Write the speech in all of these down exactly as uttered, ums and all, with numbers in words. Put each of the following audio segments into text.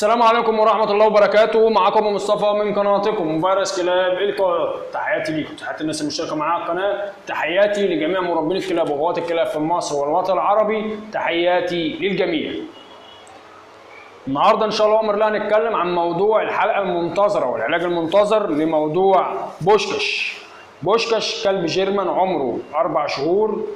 السلام عليكم ورحمة الله وبركاته. معكم مصطفى من قناتكم فيروس كلاب القاهرة. تحياتي ليكم، تحياتي الناس المشتركة معايا على القناة، تحياتي لجميع مربين الكلاب وغواة الكلاب في مصر والوطن العربي، تحياتي للجميع. النهارده إن شاء الله أمر الله هنتكلم عن موضوع الحلقة المنتظرة والعلاج المنتظر لموضوع بوشكاش. بوشكاش كلب جيرمان عمره أربع شهور،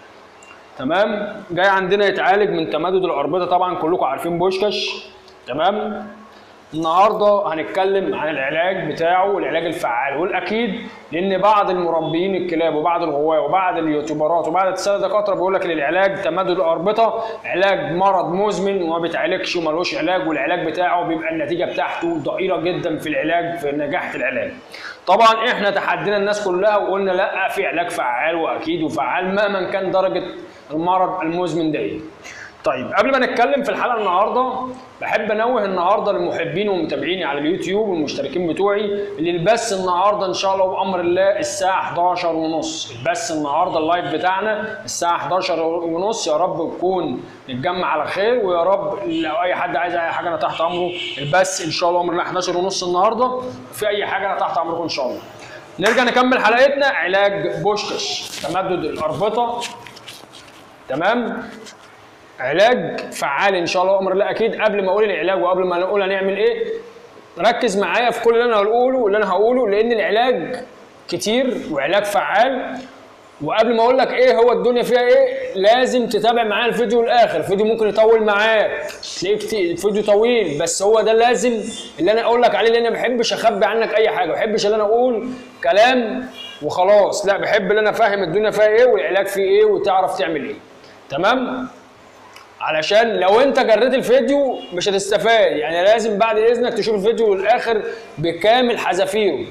تمام، جاي عندنا يتعالج من تمدد الأربطة. طبعا كلكم عارفين بوشكاش، تمام. النهارده هنتكلم عن العلاج بتاعه والعلاج الفعال والاكيد، لان بعض المربيين الكلاب وبعض الغواة وبعض اليوتيوبرات وبعض الساده دكاتره بيقول لك العلاج تمدد الاربطه علاج مرض مزمن وما بيتعالجش ومالوش علاج، والعلاج بتاعه بيبقى النتيجه بتاعته ضئيله جدا في العلاج، في نجاح العلاج. طبعا احنا تحدينا الناس كلها وقلنا لا، في علاج فعال واكيد وفعال مهما كان درجه المرض المزمن ده. طيب قبل ما نتكلم في الحلقه النهارده، بحب انوه النهارده للمحبين ومتابعيني على اليوتيوب والمشتركين بتوعي اللي البث النهارده ان شاء الله بامر الله الساعه حداشر ونص. البث النهارده اللايف بتاعنا الساعه حداشر ونص، يا رب نكون نتجمع على خير، ويا رب لو اي حد عايز اي حاجه انا تحت امره. البث ان شاء الله امر الله حداشر ونص النهارده، في اي حاجه انا تحت امركم ان شاء الله. نرجع نكمل حلقتنا. علاج بوشكاش تمدد الاربطه، تمام، علاج فعال ان شاء الله امر الله اكيد. قبل ما اقول العلاج وقبل ما اقول هنعمل ايه، ركز معايا في كل اللي انا هقوله اللي انا هقوله لان العلاج كتير وعلاج فعال. وقبل ما اقول لك ايه هو الدنيا فيها ايه، لازم تتابع معايا الفيديو للاخر. الفيديو ممكن يطول معاك، تلاقيه كتير فيديو طويل، بس هو ده لازم اللي انا اقول لك عليه، لان انا ما بحبش اخبي عنك اي حاجه، ما بحبش ان انا اقول كلام وخلاص، لا، بحب ان انا افهم الدنيا فيها ايه والعلاج فيه ايه وتعرف تعمل ايه، تمام. علشان لو انت جريت الفيديو مش هتستفاد، يعني لازم بعد اذنك تشوف الفيديو للاخر بكامل حذافيره،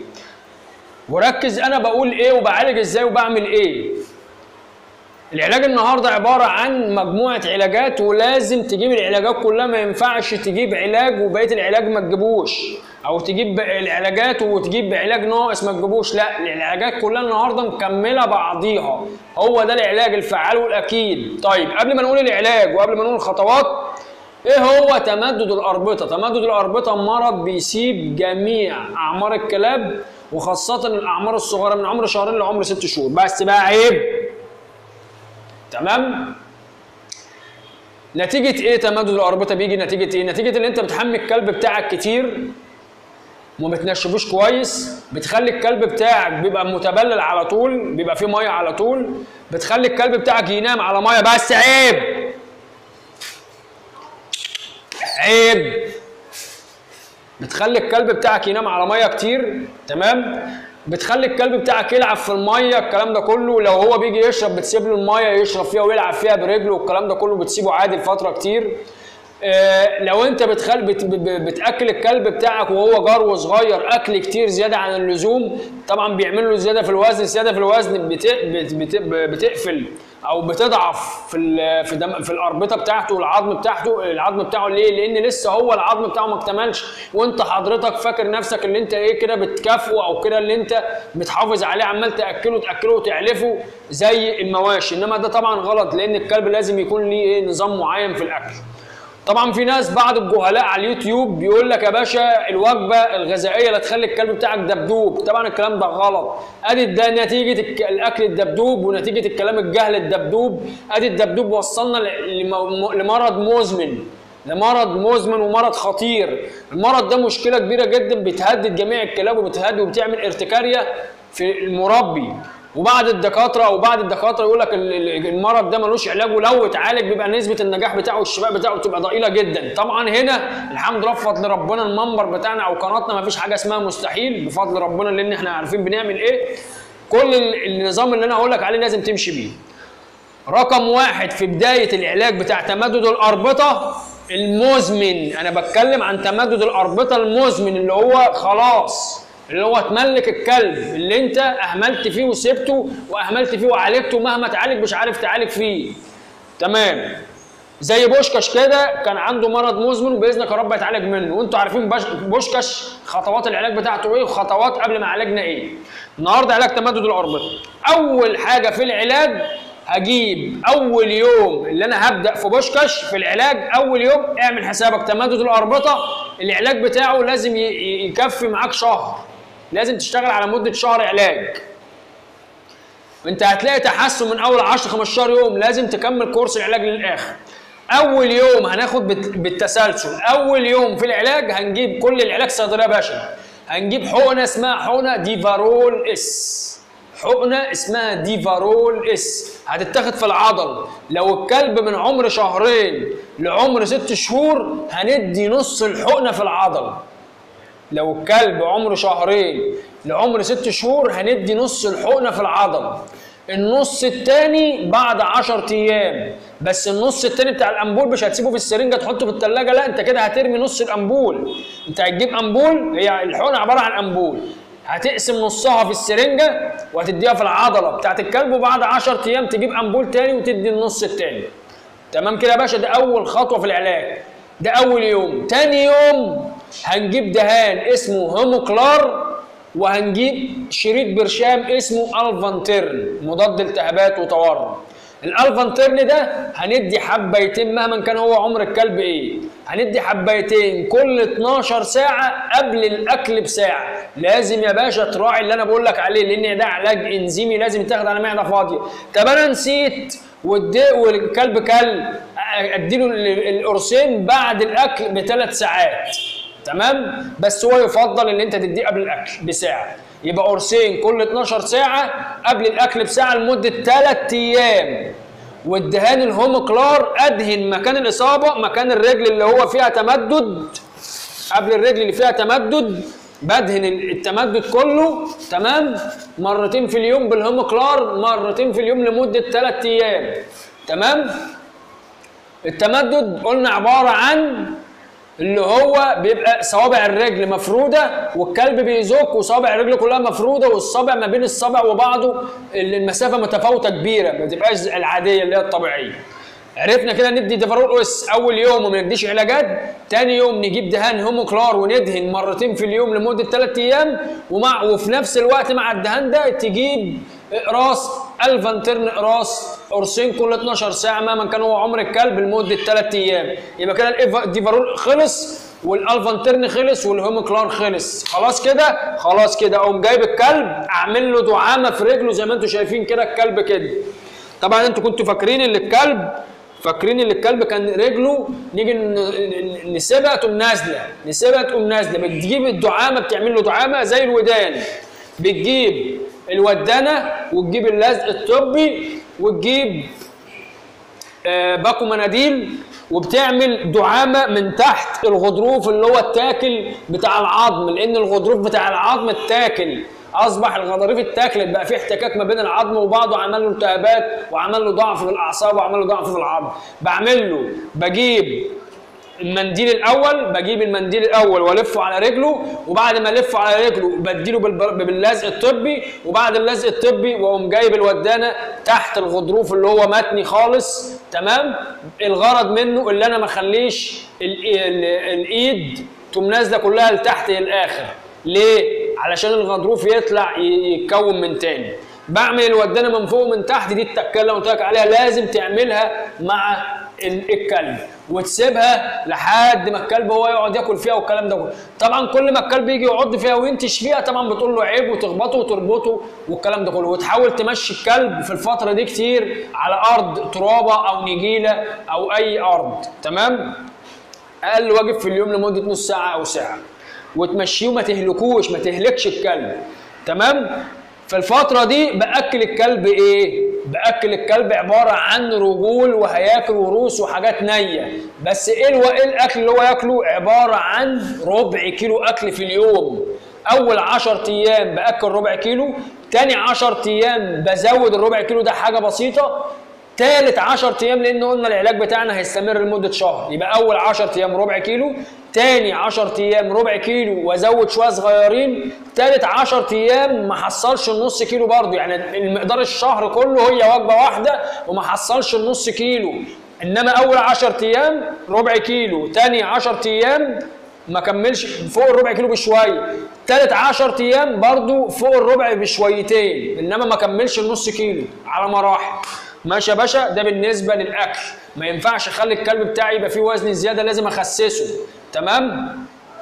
وركز انا بقول ايه وبعالج ازاي وبعمل ايه. العلاج النهارده عباره عن مجموعه علاجات، ولازم تجيب العلاجات كلها، ما ينفعش تجيب علاج وبقيه العلاج ما تجيبوش، او تجيب العلاجات وتجيب علاج ناقص ما تجيبوش، لا، العلاجات كلها النهارده مكمله بعضيها، هو ده العلاج الفعال والاكيد. طيب قبل ما نقول العلاج وقبل ما نقول الخطوات، ايه هو تمدد الاربطه؟ تمدد الاربطه مرض بيسيب جميع اعمار الكلاب، وخاصه الاعمار الصغيره من عمر شهرين لعمر ست شهور، بس بقى عيب، تمام. نتيجه ايه تمدد الاربطه؟ بيجي نتيجه ايه؟ نتيجه ان انت بتحمي الكلب بتاعك كتير وما بتنشفوش كويس، بتخلي الكلب بتاعك بيبقى متبلل على طول، بيبقى فيه ميه على طول، بتخلي الكلب بتاعك ينام على ميه، بس عيب عيب بتخلي الكلب بتاعك ينام على ميه كتير، تمام، بتخلي الكلب بتاعك يلعب في الميه، الكلام ده كله. لو هو بيجي يشرب بتسيب له الميه يشرب فيها ويلعب فيها برجله، والكلام ده كله بتسيبه عادي لفتره كتير. آه لو انت بتخل بت بتاكل الكلب بتاعك وهو جرو صغير اكل كتير زياده عن اللزوم، طبعا بيعمل له زياده في الوزن، زياده في الوزن بت بت بت بتقفل او بتضعف في في دم في الاربطه بتاعته والعظم بتاعته العظم بتاعه. ليه؟ لان لسه هو العظم بتاعه ما اكتملش، وانت حضرتك فاكر نفسك اللي انت ايه كده بتكافئه او كده اللي انت بتحافظ عليه، عمال تاكله تاكله وتعلفه زي المواشي، انما ده طبعا غلط، لان الكلب لازم يكون ليه ايه نظام معين في الاكل. طبعا في ناس بعض الجهلاء على اليوتيوب بيقول لك يا باشا الوجبه الغذائيه اللي تخلي الكلب بتاعك دبدوب، طبعا الكلام ده غلط. ادي ده نتيجه الاكل الدبدوب ونتيجه الكلام الجهل الدبدوب، ادي الدبدوب وصلنا لمرض مزمن، لمرض مزمن ومرض خطير. المرض ده مشكله كبيره جدا بتهدد جميع الكلاب وبتهدد وبتعمل ارتكاريه في المربي. وبعض الدكاتره او بعض الدكاتره يقول لك المرض ده ملوش علاج، ولو اتعالج بيبقى نسبه النجاح بتاعه والشفاء بتاعه بتبقى ضئيله جدا. طبعا هنا الحمد لله بفضل ربنا المنبر بتاعنا او قناتنا ما فيش حاجه اسمها مستحيل بفضل ربنا، لان احنا عارفين بنعمل ايه. كل النظام اللي انا هقول لك عليه لازم تمشي بيه. رقم واحد في بدايه العلاج بتاع تمدد الاربطه المزمن، انا بتكلم عن تمدد الاربطه المزمن اللي هو خلاص، اللي هو تملك الكلب اللي انت اهملت فيه وسبته واهملت فيه وعالجته، مهما تعالج مش عارف تعالج فيه، تمام. زي بوشكاش كده كان عنده مرض مزمن وباذنك يا رب هيتعالج منه، وانتوا عارفين بوشكاش خطوات العلاج بتاعته ايه وخطوات قبل ما عالجنا ايه. النهارده علاج تمدد الاربطه. اول حاجه في العلاج هجيب اول يوم اللي انا هبدا في بوشكاش في العلاج، اول يوم اعمل حسابك تمدد الاربطه العلاج بتاعه لازم يكفي معاك شهر، لازم تشتغل على مده شهر علاج. انت هتلاقي تحسن من اول عشرة خمستاشر يوم، لازم تكمل كورس العلاج للاخر. اول يوم هناخد بالتسلسل، اول يوم في العلاج هنجيب كل العلاج صيدليه باشا، هنجيب حقنه اسمها حقنه ديفارول اس، حقنه اسمها ديفارول اس هتتاخد في العضل. لو الكلب من عمر شهرين لعمر ست شهور هندي نص الحقنه في العضل. لو الكلب عمره شهرين لعمر ست شهور هندي نص الحقنه في العضل. النص التاني بعد عشرة ايام، بس النص التاني بتاع الامبول مش هتسيبه في السرنجه تحطه في الثلاجه، لا انت كده هترمي نص الامبول. انت هتجيب امبول، هي الحقنه عباره عن امبول، هتقسم نصها في السرنجه وهتديها في العضله بتاعت الكلب، وبعد عشرة ايام تجيب امبول تاني وتدي النص التاني. تمام كده يا باشا؟ ده اول خطوه في العلاج، ده اول يوم. تاني يوم هنجيب دهان اسمه هيموكلار، وهنجيب شريط برشام اسمه الفانترن مضاد التهابات وتورم. الالفانترن ده هندي حبايتين مهما كان هو عمر الكلب ايه، هندي حبايتين كل اتناشر ساعه قبل الاكل بساعه. لازم يا باشا تراعي اللي انا بقول لك عليه، لان ده علاج انزيمي لازم يتاخد على معده فاضيه. طب انا نسيت والكلب كل، اديله القرصين بعد الاكل بثلاث ساعات، تمام؟ بس هو يفضل ان انت تديه قبل الاكل بساعه، يبقى قرصين كل اتناشر ساعه قبل الاكل بساعه لمده ثلاث ايام. والدهان الهوموكلار ادهن مكان الاصابه، مكان الرجل اللي هو فيها تمدد، قبل الرجل اللي فيها تمدد بدهن التمدد كله، تمام؟ مرتين في اليوم بالهوموكلار، مرتين في اليوم لمده ثلاث ايام، تمام؟ التمدد قلنا عباره عن اللي هو بيبقى صوابع الرجل مفروده والكلب بيزك وصوابع الرجل كلها مفروده، والصابع ما بين الصابع وبعضه المسافه متفاوته كبيره، ما تبقاش العاديه اللي هي الطبيعيه. عرفنا كده ندي ديفارول اس اول يوم وما نديش علاجات. تاني يوم نجيب دهان هيموكلار وندهن مرتين في اليوم لمده ثلاث ايام، ومع وفي نفس الوقت مع الدهان ده تجيب اقراص الفانترن، اقراص قرصين كل اتناشر ساعه مهما كان هو عمر الكلب لمده ثلاث ايام. يبقى كده الديفارول خلص والالفانترن خلص والهيموكلار خلص. خلاص كده؟ خلاص كده. اقوم جايب الكلب اعمل له دعامه في رجله زي ما انتم شايفين كده الكلب كده. طبعا انتوا كنتوا فاكرين ان الكلب فاكرين ان الكلب كان رجله نيجي نسيبها تقوم نازله، نسيبها تقوم نازله. بتجيب الدعامه بتعمل له دعامه زي الودان، بتجيب الودانه وتجيب اللزق الطبي وتجيب آه باكو مناديل وبتعمل دعامه من تحت الغضروف اللي هو التاكل بتاع العظم، لان الغضروف بتاع العظم التاكل اصبح الغضاريف اتاكلت، بقى في احتكاك ما بين العظم وبعضه، عمل له التهابات وعمل له ضعف في الاعصاب وعمل له ضعف في العظم. بعمل له بجيب المنديل الاول، بجيب المنديل الاول والفه على رجله، وبعد ما الفه على رجله بديله باللزق الطبي، وبعد اللزق الطبي واقوم جايب الودانه تحت الغضروف اللي هو متني خالص، تمام؟ الغرض منه اللي انا ما اخليش الايد تقوم نازله كلها لتحت للاخر. ليه؟ علشان الغضروف يطلع يتكون من تاني. بعمل الودانه من فوق ومن تحت، دي التكه اللي قلت لك عليها لازم تعملها مع الكلب وتسيبها لحد ما الكلب هو يقعد ياكل فيها والكلام ده. طبعا كل ما الكلب يجي يقعد فيها وينتش فيها طبعا بتقول له عيب وتخبطه وتربطه والكلام ده كله، وتحاول تمشي الكلب في الفتره دي كتير على ارض ترابه او نجيله او اي ارض، تمام؟ اقل واجب في اليوم لمده نص ساعه او ساعه، وتمشيه وما تهلكوش، ما تهلكش الكلب، تمام؟ في الفترة دي بأكل الكلب إيه؟ بأكل الكلب عبارة عن رجول وهياكل وروس وحاجات نية، بس إيه الأكل اللي هو ياكله؟ عبارة عن ربع كيلو أكل في اليوم. أول عشرة أيام بأكل ربع كيلو، تاني عشرة أيام بزود الربع كيلو ده حاجة بسيطة، تالت عشرة ايام لان قلنا العلاج بتاعنا هيستمر لمده شهر، يبقى اول عشرة ايام ربع كيلو، تاني عشرة ايام ربع كيلو وازود شويه صغيرين، تالت عشرة ايام ما حصلش النص كيلو برضه، يعني المقدار الشهر كله هي وجبه واحده وما حصلش النص كيلو. انما اول عشرة ايام ربع كيلو، تاني عشرة ايام ما كملش فوق الربع كيلو بشويه، تالت عشرة ايام برضه فوق الربع بشويتين، انما ما كملش النص كيلو على مراحل. ماشي يا باشا؟ ده بالنسبه للاكل. ما ينفعش اخلي الكلب بتاعي يبقى فيه وزن زياده، لازم اخسسه، تمام؟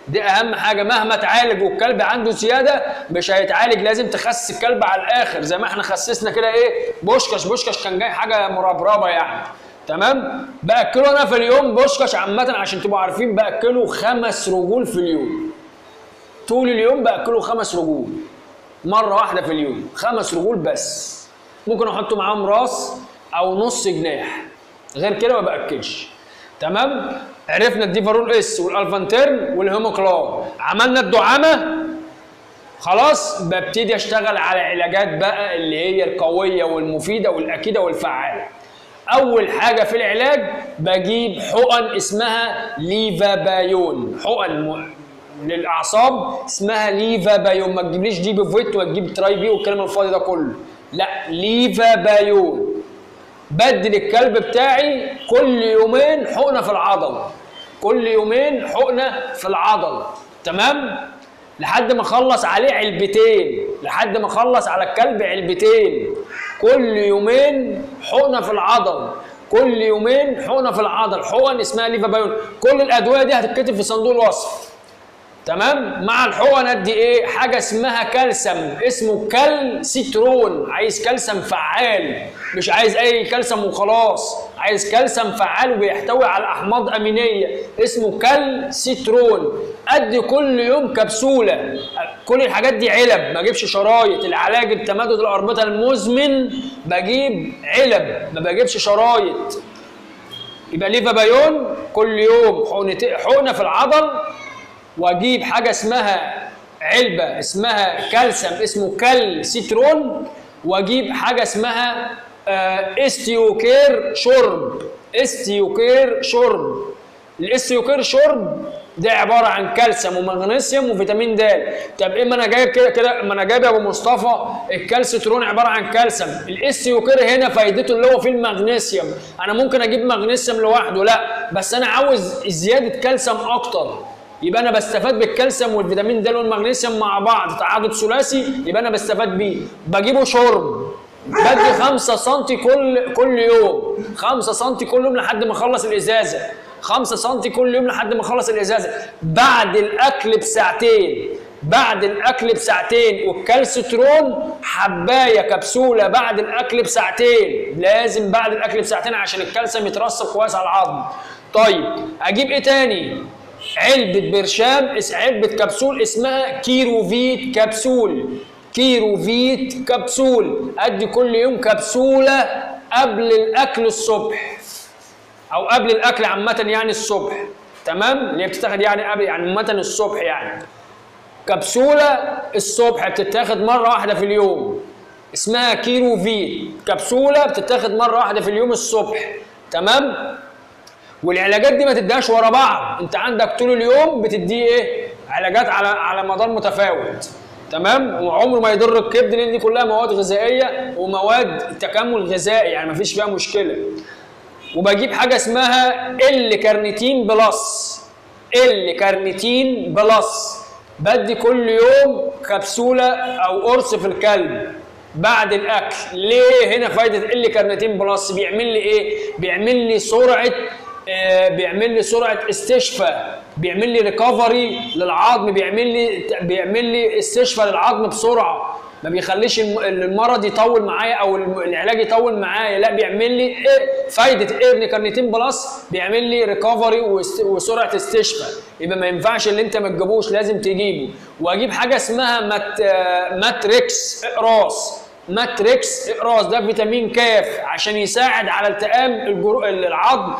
دي اهم حاجه، مهما تعالج والكلب عنده زياده مش هيتعالج، لازم تخسس الكلب على الاخر زي ما احنا خسسنا كده ايه بوشكاش. بوشكاش كان جاي حاجه مربربه يعني. تمام. باكله انا في اليوم بوشكاش عامه عشان تبقوا عارفين باكله خمس رجول في اليوم. طول اليوم باكله خمس رجول مره واحده في اليوم، خمس رجول بس. ممكن احط معاهم راس او نص جناح، غير كده ما باكلش. تمام. عرفنا الديفارول اس والالفانتيرن والهيموكلار. عملنا الدعامه خلاص، ببتدي اشتغل على علاجات بقى اللي هي القويه والمفيده والاكيده والفعاله. اول حاجه في العلاج بجيب حقن اسمها ليفابايون، حقن للاعصاب اسمها ليفابايون. ما تجيبليش دي بفويت وتجيب تراي بي والكلام الفاضي ده كله، لا، ليفابايون. بدل الكلب بتاعي كل يومين حقنه في العضل، كل يومين حقنه في العضل. تمام. لحد ما اخلص عليه علبتين، لحد ما اخلص على الكلب علبتين. كل يومين حقنه في العضل، كل يومين حقنه في العضل، حقن اسمها ليفابايون. كل الادويه دي هتتكتب في صندوق الوصف. تمام. مع الحقن ادي ايه؟ حاجه اسمها كالسيوم، اسمه كالسيترون. عايز كالسيوم فعال، مش عايز اي كالسيوم وخلاص، عايز كالسيوم فعال وبيحتوي على احماض امينيه، اسمه كالسيترون. ادي كل يوم كبسوله. كل الحاجات دي علب، ما اجيبش شرايط. العلاج التمدد الاربطه المزمن بجيب علب، ما بجيبش شرايط. يبقى ليفابايون كل يوم حقنه في العضل، واجيب حاجه اسمها علبه اسمها كالسيوم اسمه كالسيترون، واجيب حاجه اسمها استيوكير شرب، استيوكير شرب. الاستيوكير شرب ده عباره عن كالسيوم ومغنيسيوم وفيتامين د. طب ايه ما انا جايب كده كده، ما انا جايب يا ابو مصطفى الكالسيترون عباره عن كالسيوم، الاستيوكير هنا فايدته اللي هو فيه المغنيسيوم. انا ممكن اجيب مغنيسيوم لوحده، لا، بس انا عاوز زياده كالسيوم اكتر، يبقى انا بستفاد بالكالسيوم والفيتامين د والمغنيسيوم مع بعض تعادل ثلاثي، يبقى انا بستفاد بيه. بجيبه شرب، بدي خمسة سنتي كل كل يوم، خمسة سنتي كل يوم لحد ما اخلص الازازه، خمسة سنتي كل يوم لحد ما اخلص الازازه. بعد الاكل بساعتين، بعد الاكل بساعتين. والكالسيترون حبايه كبسوله بعد الاكل بساعتين، لازم بعد الاكل بساعتين عشان الكالسيوم يترسب كويس على العظم. طيب اجيب ايه تاني؟ علبة برشام، علبة كبسول اسمها كيروفيت كبسول، كيروفيت كبسول. ادي كل يوم كبسولة قبل الاكل الصبح، او قبل الاكل عامة يعني الصبح. تمام. اللي هي بتتاخد يعني قبل يعني عامة الصبح يعني. كبسولة الصبح بتتاخد مرة واحدة في اليوم، اسمها كيروفيت كبسولة بتتاخد مرة واحدة في اليوم الصبح. تمام. والعلاجات دي ما تديهاش ورا بعض، انت عندك طول اليوم بتديه ايه؟ علاجات على على مدار متفاوت. تمام. وعمره ما يضر الكبد لان دي كلها مواد غذائيه ومواد تكامل غذائي، يعني ما فيش فيها مشكله. وبجيب حاجه اسمها ال كارنيتين بلس، ال كارنيتين بلس. بدي كل يوم كبسوله او قرص في الكلب بعد الاكل. ليه هنا فايده ال كارنيتين بلس؟ بيعمل لي ايه؟ بيعمل لي سرعه آه بيعمل لي سرعه استشفاء، بيعمل لي ريكفري للعظم، بيعمل لي بيعمل لي استشفاء للعظم بسرعه، ما بيخليش المرض يطول معايا او العلاج يطول معايا، لا، بيعمل لي إيه؟ فايده ايه ابن كارنيتين بلس؟ بيعمل لي ريكفري وسرعه استشفاء. يبقى ما ينفعش اللي انت ما تجيبوش، لازم تجيبه. واجيب حاجه اسمها مات ماتريكس اقراص، ماتريكس اقراص ده فيتامين كاف عشان يساعد على التئام العظم،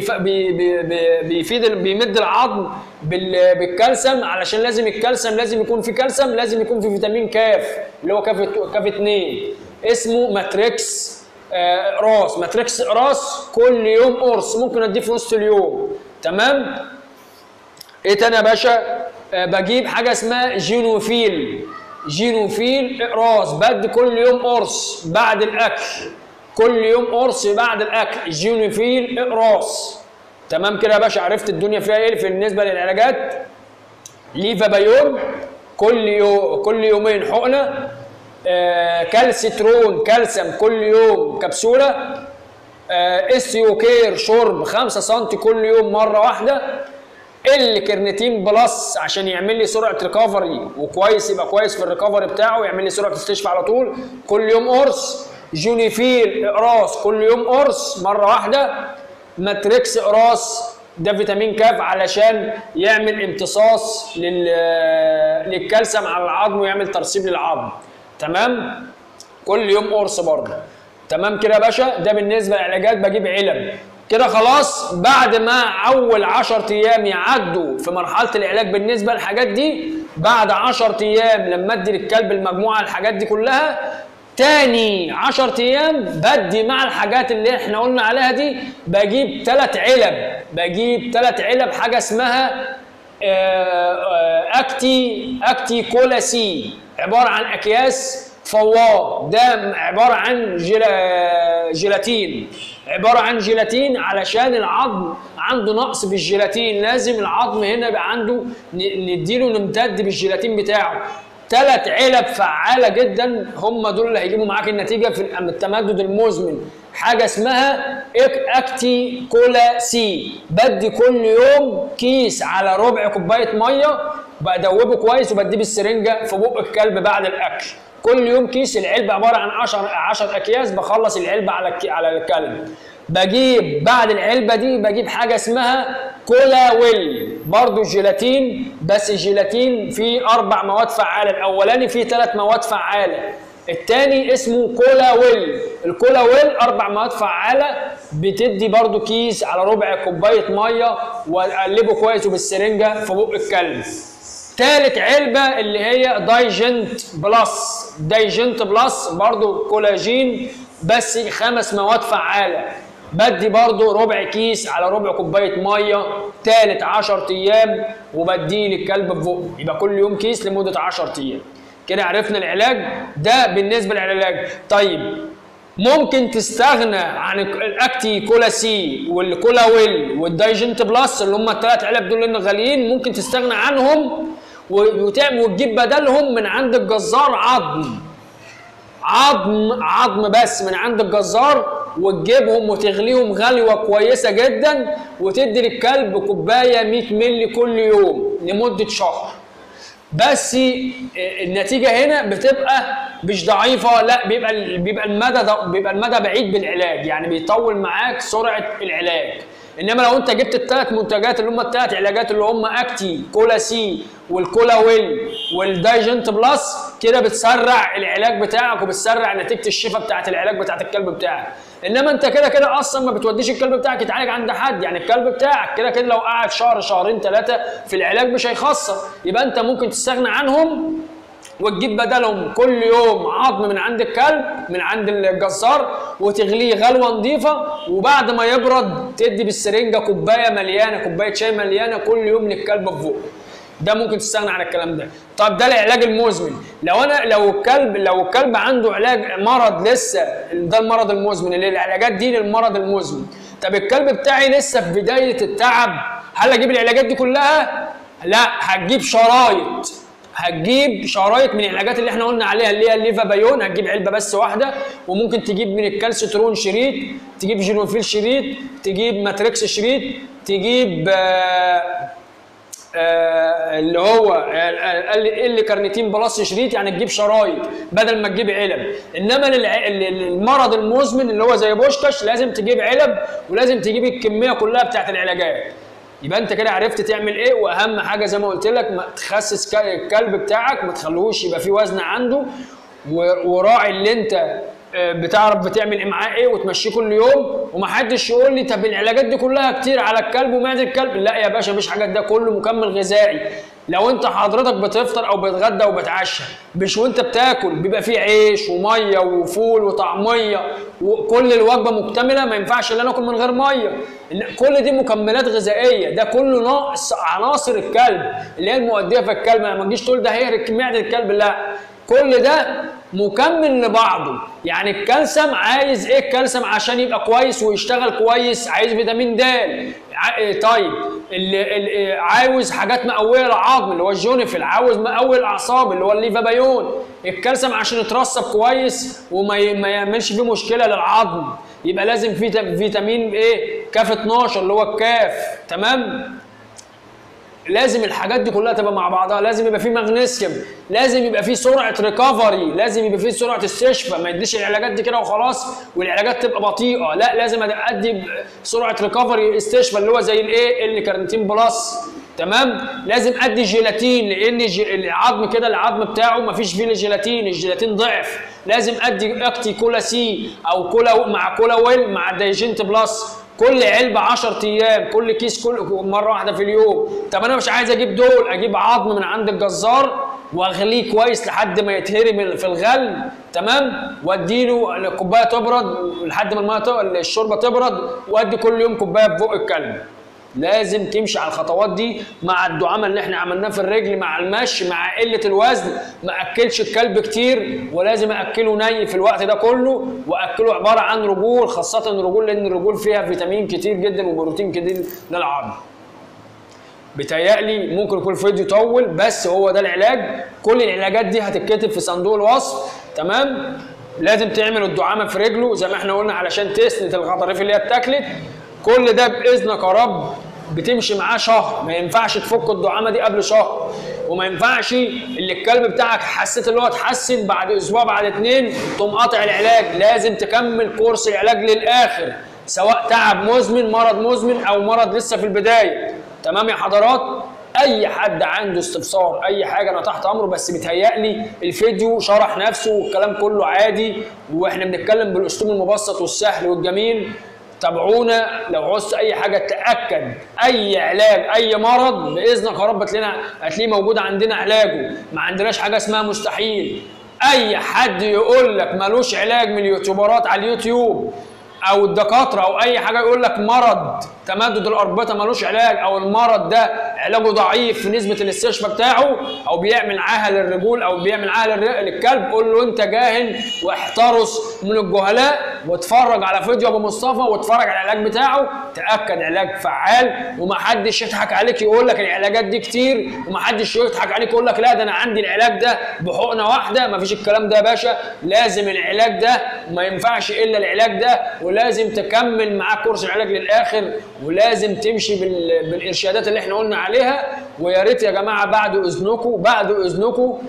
وبيفيد بيمد العظم بالكالسيوم، علشان لازم الكالسيوم لازم يكون في كالسيوم، لازم يكون في فيتامين كاف اللي هو كاف كاف اتنين، اسمه ماتريكس اقراص. ماتريكس اقراص كل يوم قرص، ممكن اديه في نص اليوم. تمام. ايه تاني يا باشا؟ بجيب حاجه اسمها جينوفيل، جينوفيل اقراص، بدي كل يوم قرص بعد الاكل، كل يوم قرص بعد الاكل، جينوفيل اقراص. تمام كده يا باشا؟ عرفت الدنيا فيها ايه بالنسبه للعلاجات؟ ليفابايون كل يوم كل يومين حقنه، آه كالسيترون كالسيوم كل يوم كبسوله، آه استيوكير شرب خمسة سم كل يوم مره واحده، الكرنيتين بلس عشان يعمل لي سرعه ريكفري وكويس، يبقى كويس في الريكفري بتاعه، يعمل لي سرعه استشفاء على طول، كل يوم قرص. جونيفيل اقراص كل يوم قرص مره واحده. ماتريكس اقراص ده فيتامين كاف علشان يعمل امتصاص لل للكالسيوم على العظم ويعمل ترسيب للعظم. تمام؟ كل يوم قرص برضه. تمام كده يا باشا؟ ده بالنسبه للعلاجات بجيب علب. كده خلاص بعد ما اول عشرة ايام يعدوا في مرحله العلاج بالنسبه للحاجات دي، بعد عشرة ايام لما ادي للكلب المجموعه الحاجات دي كلها، تاني عشرة ايام بدي مع الحاجات اللي احنا قلنا عليها دي بجيب ثلاث علب، بجيب ثلاث علب حاجه اسمها اكتي اكتي كولا سي، عباره عن اكياس فوار. ده عباره عن جيلا جيلاتين، عباره عن جيلاتين علشان العظم عنده نقص في الجيلاتين، لازم العظم هنا يبقى عنده نديله نمتد بالجيلاتين بتاعه. ثلاث علب فعاله جدا، هم دول اللي هيجيبوا معاك النتيجه في التمدد المزمن. حاجه اسمها اكتي كولا سي، بدي كل يوم كيس على ربع كوبايه ميه، بدوبه كويس وبديه بالسرنجه في بق الكلب بعد الاكل. كل يوم كيس، العلبه عباره عن عشرة اكياس، بخلص العلبه على على الكلب. بجيب بعد العلبه دي بجيب حاجه اسمها كولا ويل، برضو جيلاتين، بس الجيلاتين فيه اربع مواد فعاله، الاولاني فيه ثلاث مواد فعاله، الثاني اسمه كولا ويل. الكولا ويل اربع مواد فعاله، بتدي برضو كيس على ربع كوبايه ميه واقلبه كويس وبالسرنجه في بق الكلب. ثالث علبه اللي هي دايجنت بلس، دايجنت بلس برضو كولاجين بس خمس مواد فعاله، بدي برضو ربع كيس على ربع كوبايه ميه ثالث عشرة ايام وبديه للكلب في بقه، يبقى كل يوم كيس لمده عشرة ايام. كده عرفنا العلاج ده بالنسبه للعلاج. طيب ممكن تستغنى عن الاكتي كولا سي والكولا ويل والدايجنت بلس اللي هم الثلاث علب دول اللي غاليين، ممكن تستغنى عنهم وتعمل وتجيب بدلهم من عند الجزار عظم عظم عظم بس من عند الجزار، وتجيبهم وتغليهم غلوه كويسه جدا وتدي للكلب كوبايه مية مللي كل يوم لمده شهر. بس النتيجه هنا بتبقى مش ضعيفه، لا بيبقى بيبقى المدى بيبقى المدى بعيد بالعلاج، يعني بيطول معاك سرعه العلاج. انما لو انت جبت الثلاث منتجات اللي هم الثلاث علاجات اللي هم اكتي كولا سي والكولا ويل والدايجنت بلس، كده بتسرع العلاج بتاعك وبتسرع نتيجه الشفاء بتاعت العلاج بتاعت الكلب بتاعك. انما انت كده كده اصلا ما بتوديش الكلب بتاعك يتعالج عند حد، يعني الكلب بتاعك كده كده لو قعد شهر شهرين ثلاثه في العلاج مش هيخسر، يبقى انت ممكن تستغنى عنهم وتجيب بدلهم كل يوم عظم من عند الكلب من عند الجزار وتغليه غلوه نظيفه، وبعد ما يبرد تدي بالسرنجه كوبايه مليانه، كوبايه شاي مليانه كل يوم للكلب في بقه. ده ممكن تستغنى عن الكلام ده. طب ده العلاج المزمن. لو انا لو الكلب لو الكلب عنده علاج مرض لسه، ده المرض المزمن اللي العلاجات دي للمرض المزمن. طب الكلب بتاعي لسه في بدايه التعب، هل اجيب العلاجات دي كلها؟ لا، هتجيب شرايط. هتجيب شرايط من العلاجات اللي احنا قلنا عليها اللي هي الليفابايون، هتجيب علبه بس واحده، وممكن تجيب من الكالسيترون شريط، تجيب جينوفيل شريط، تجيب ماتريكس شريط، تجيب آآ آآ اللي هو اللي كارنيتين بلس شريط، يعني تجيب شرايط بدل ما تجيب علب. انما للمرض المزمن اللي هو زي بوشكاش لازم تجيب علب ولازم تجيب الكميه كلها بتاعت العلاجات. يبقى انت كده عرفت تعمل ايه، واهم حاجه زي ما قلت لك ما تخسس الكلب بتاعك، ما تخلوهوش يبقى فيه وزن عنده، وراعي اللي انت بتعرف بتعمل ايه معاه ايه وتمشيه كل يوم. ومحدش يقول لي طب العلاجات دي كلها كتير على الكلب ومعده الكلب، لا يا باشا مفيش حاجه، ده كله مكمل غذائي. لو انت حضرتك بتفطر او بتغدى وبتعشى مش وانت بتاكل بيبقى فيه عيش وميه وفول وطعميه وكل الوجبه مكتمله، ما ينفعش ان انا اكل من غير ميه. كل دي مكملات غذائيه، ده كله ناقص عناصر الكلب اللي هي المؤديه في الكلب. ما تجيش تقول ده هي معده الكلب، لا، كل ده مكمل لبعضه. يعني الكالسيوم عايز ايه؟ الكالسيوم عشان يبقى كويس ويشتغل كويس عايز فيتامين د. طيب اللي, اللي عاوز حاجات مقويه للعظم اللي هو الجونيفيل، عاوز مقوي الاعصاب اللي هو الليفابايون. الكالسيوم عشان يترسب كويس وما ما يعملش فيه مشكله للعظم يبقى لازم فيه فيتامين ايه؟ كاف اتناشر اللي هو الكاف. تمام؟ لازم الحاجات دي كلها تبقى مع بعضها، لازم يبقى في مغنيسيوم، لازم يبقى في سرعه ريكفري، لازم يبقى في سرعه استشفاء، ما يديش العلاجات دي كده وخلاص والعلاجات تبقى بطيئه، لا لازم ادي سرعه ريكفري استشفاء اللي هو زي الايه اللي كارنتين بلس. تمام. لازم ادي جيلاتين لان العظم كده العظم بتاعه ما فيش فيه جيلاتين، الجيلاتين ضعف، لازم ادي اكتي كولا سي او كولا مع كولا ويل مع دايجنت بلس كل علبه عشرة ايام، كل كيس كل مره واحده في اليوم. طب انا مش عايز اجيب دول، اجيب عظم من عند الجزار واغليه كويس لحد ما يتهرم في الغل. تمام. واديله الكوبايه تبرد لحد ما الميه الشوربه تبرد، وادي كل يوم كوبايه ببق الكلب. لازم تمشي على الخطوات دي مع الدعامه اللي احنا عملناه في الرجل، مع المشي، مع قله الوزن. ما اكلش الكلب كتير، ولازم اكله ني في الوقت ده كله، واكله عباره عن رجول، خاصه الرجول لان الرجول فيها فيتامين كتير جدا وبروتين كتير للعظم. بيتهيألي ممكن يكون الفيديو طول، بس هو ده العلاج. كل العلاجات دي هتتكتب في صندوق الوصف. تمام. لازم تعمل الدعامه في رجله زي ما احنا قلنا علشان تسند الغضاريف اللي هي اتاكلت. كل ده باذنك يا رب بتمشي معاه شهر، ما ينفعش تفك الدعامه دي قبل شهر، وما ينفعش اللي الكلب بتاعك حسيت اللي هو اتحسن بعد اسبوع بعد اتنين تقوم قاطع العلاج. لازم تكمل كورس العلاج للاخر، سواء تعب مزمن، مرض مزمن، او مرض لسه في البدايه. تمام يا حضرات. اي حد عنده استفسار اي حاجه انا تحت امره، بس بيتهيألي الفيديو شرح نفسه والكلام كله عادي، واحنا بنتكلم بالاسلوب المبسط والسهل والجميل. تابعونا لو عوزت اي حاجه تاكد اي علاج اي مرض باذنك يا رب هتلاقينا هتلاقيه موجود عندنا علاجه، ما عندناش حاجه اسمها مستحيل. اي حد يقول لك ملوش علاج من اليوتيوبرات على اليوتيوب او الدكاتره او اي حاجه يقول لك مرض تمدد الاربطه ملوش علاج، او المرض ده علاجه ضعيف في نسبه الاستشفاء بتاعه، او بيعمل عاهه للرجول او بيعمل عاهه للكلب، قول له انت جاهل واحترس من الجهلاء، واتفرج على فيديو ابو مصطفى واتفرج على العلاج بتاعه، تاكد علاج فعال. ومحدش يضحك عليك يقول لك العلاجات دي كتير، ومحدش يضحك عليك يقول لك لا ده انا عندي العلاج ده بحقنه واحده. مفيش الكلام ده يا باشا، لازم العلاج ده ما ينفعش الا العلاج ده، ولازم تكمل معاه كورس العلاج للاخر، ولازم تمشي بالارشادات اللي احنا قلنا عليها. ويا ريت يا جماعه بعد اذنكم بعد اذنكم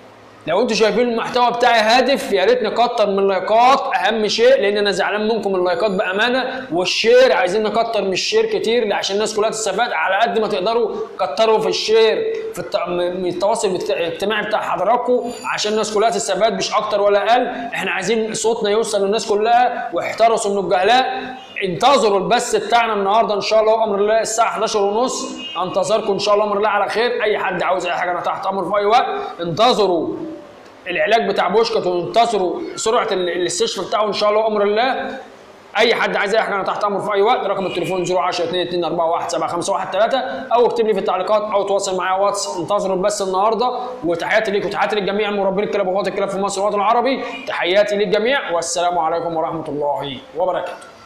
لو انتوا شايفين المحتوى بتاعي هادف، يا ريت نكتر من اللايكات اهم شيء، لان انا زعلان منكم اللايكات بامانه، والشير عايزين نكتر من الشير كتير عشان الناس كلها تستفاد. على قد ما تقدروا كتروا في الشير في الت... من التواصل الاجتماعي بتاع حضراتكم عشان الناس كلها تستفاد، مش اكتر ولا اقل. احنا عايزين صوتنا يوصل للناس كلها، واحترسوا من الجهلاء. انتظروا البث بتاعنا النهارده ان شاء الله امر الله الساعه حداشر ونص، انتظركم ان شاء الله امر الله على خير. اي حد عاوز اي حاجه انا تحت امر في اي وقت. انتظروا العلاج بتاع بوشكت وانتصروا سرعه الاستشفاء بتاعه ان شاء الله امر الله. اي حد عايز اي حاجه انا تحت امره في اي وقت. رقم التليفون صفر عشرة اتنين اتنين اربعة واحد سبعة خمسة واحد تلاتة، او اكتب لي في التعليقات او تواصل معايا واتس. انتظروا البث النهارده، وتحياتي ليكم وتحياتي للجميع مربين الكلاب وغواة الكلاب في مصر والوطن العربي. تحياتي للجميع والسلام عليكم ورحمه الله وبركاته.